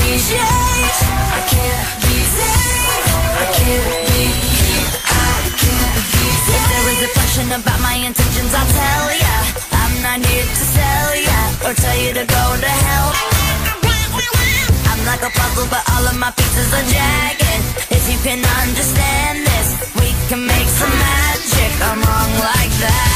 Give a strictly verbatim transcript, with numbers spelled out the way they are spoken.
be changed. I can't be saved. I can't be here. I can't be saved. If there is a question about my intentions, I'll tell ya. I'm not here to sell ya or tell you to go to hell. I'm like a puzzle, but all of my pieces are jagged. If you can understand this, we can make some magic. I'm wrong like that.